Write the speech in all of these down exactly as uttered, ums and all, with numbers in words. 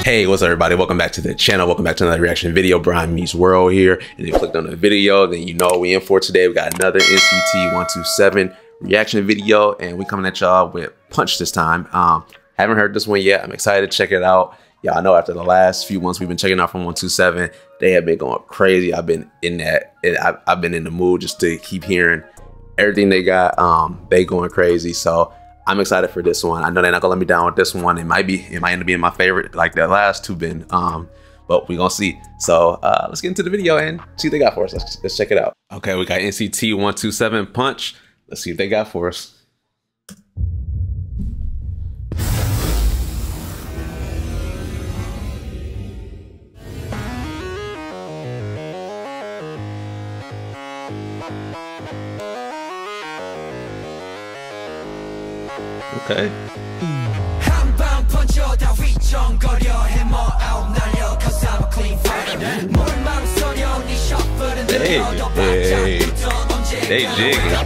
Hey, what's up everybody? Welcome back to the channel. Welcome back to another reaction video. Brian Meets World here. And if you clicked on the video, then you know we in for today. We got another N C T one two seven reaction video, and we coming at y'all with Punch this time. Um, haven't heard this one yet. I'm excited to check it out. Y'all know after the last few months we've been checking out from one two seven, they have been going crazy. I've been in that. I've, I've been in the mood just to keep hearing everything they got. Um, they going crazy. So I'm excited for this one. I know they're not gonna let me down with this one. It might be, it might end up being my favorite, like that last two been. Um, but we gonna see. So uh, let's get into the video and see what they got for us. Let's, let's check it out. Okay, we got N C T one two seven Punch. Let's see what they got for us. Okay. Hey, hey, they jigging.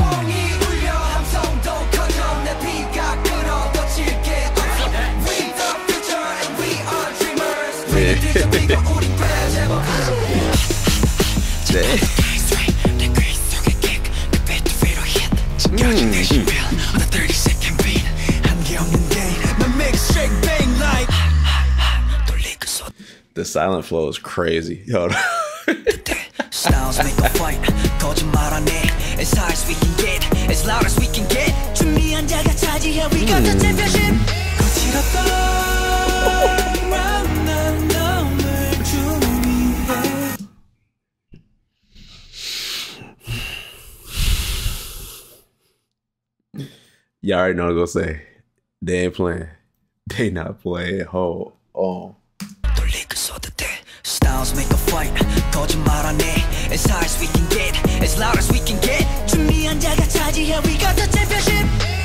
The silent flow is crazy. Yo. Styles make a fight. As high as we can get, as loud as we can get. 준비한 자가 차지해. We got the championship. Y'all already know what I'm gonna say. They ain't playing. They not playing. Hold on. Styles make a fight. As high as we can get, as loud as we can get. 준비한 자가 차지해. We got the championship.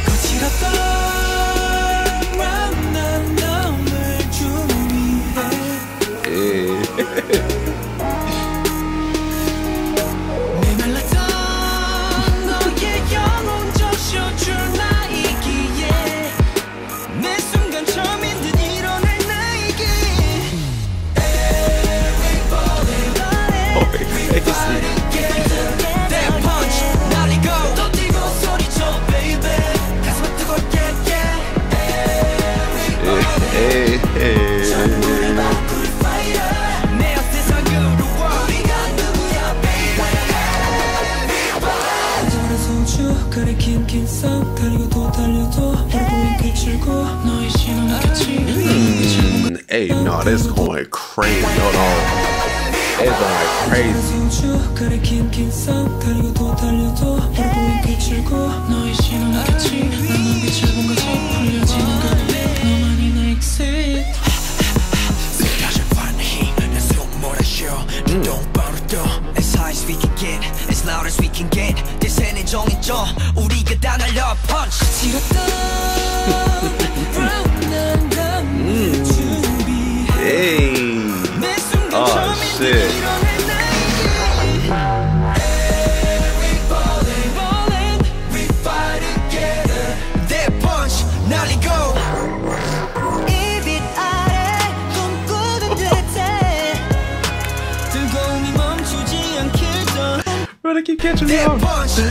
Hey, hey. Mm, hey, no, this going crazy. Hold on. It's going crazy. As high as we can get, as loud as we can get. 대세는 정해져, 우리가 다 날려 punch. Hey. Oh shit. Bro, they keep catching me off.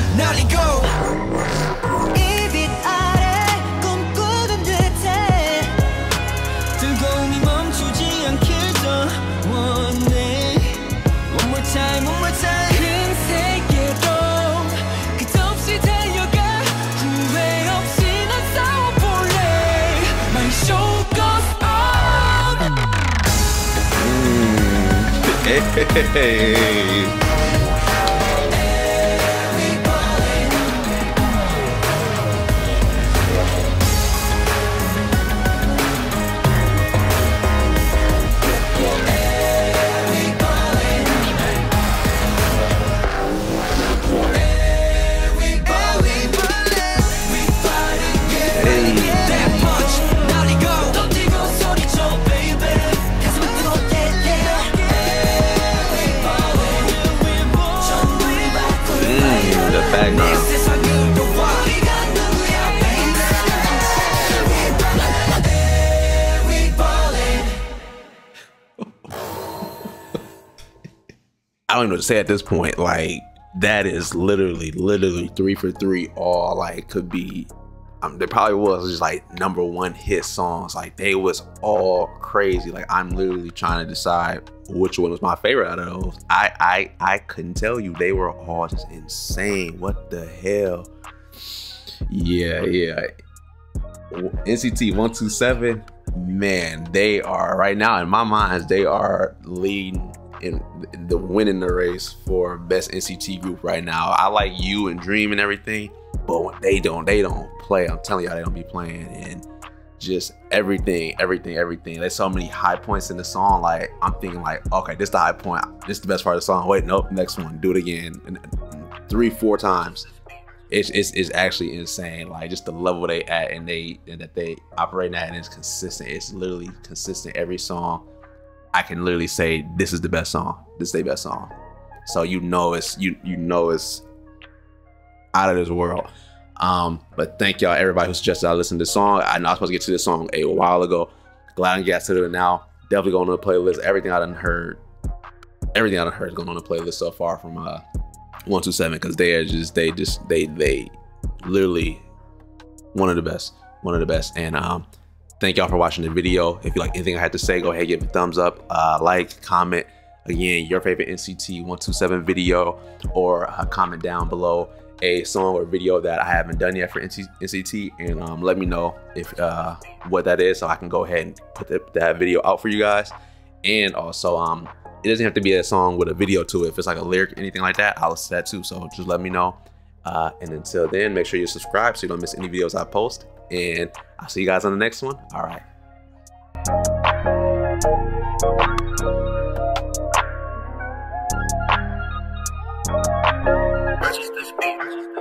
One more time, one more time. Hey. I don't even know what to say at this point. Like, that is literally, literally three for three. All like could be. Um, there probably was just like number one hit songs. Like they was all crazy. Like I'm literally trying to decide which one was my favorite out of those. I I I couldn't tell you. They were all just insane. What the hell? Yeah, yeah. N C T one two seven, man, they are right now in my mind. They are leading in the winning the race for best N C T group right now. I like You and Dream and everything, but when they don't, they don't play. I'm telling y'all, they don't be playing. And just everything, everything, everything. There's so many high points in the song. Like I'm thinking, like, okay, this is the high point. This is the best part of the song. Wait, nope, next one, do it again, and three, four times. It's, it's, it's actually insane. Like just the level they at and they and that they operate at, and it's consistent. It's literally consistent every song. I can literally say this is the best song. This is their best song. So you know it's you you know it's out of this world. Um, but thank y'all everybody who suggested I listen to this song. I know I was supposed to get to this song a while ago. Glad I got to it now. Definitely going on the playlist. Everything I done heard, everything I done heard is going on the playlist so far from uh one two seven, because they are just they just they they literally one of the best, one of the best. And um thank y'all for watching the video. If you like anything I had to say, go ahead, give it a thumbs up, uh, like, comment. Again, your favorite N C T one two seven video, or uh, comment down below a song or video that I haven't done yet for N C T, and um, let me know if uh, what that is, so I can go ahead and put the, that video out for you guys. And also, um, it doesn't have to be a song with a video to it. If it's like a lyric or anything like that, I'll listen to that too. So just let me know. Uh, and until then, make sure you subscribe so you don't miss any videos I post. And I'll see you guys on the next one. All right. Purchase this beat.